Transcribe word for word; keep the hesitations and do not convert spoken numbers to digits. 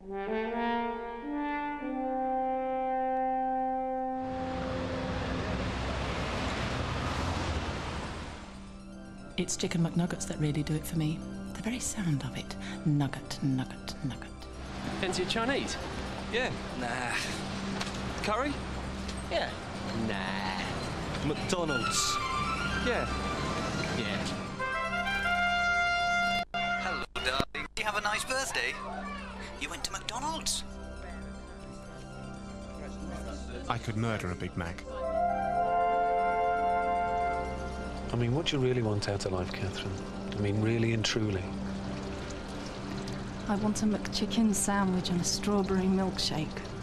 It's chicken McNuggets that really do it for me. The very sound of it. Nugget, nugget, nugget. Fancy a Chinese? Yeah. Nah. Curry? Yeah. Nah. McDonald's? Yeah. Yeah. Hello, darling. You have a nice birthday. You went to McDonald's. I could murder a Big Mac. I mean, what do you really want out of life, Catherine? I mean, really and truly. I want a McChicken sandwich and a strawberry milkshake.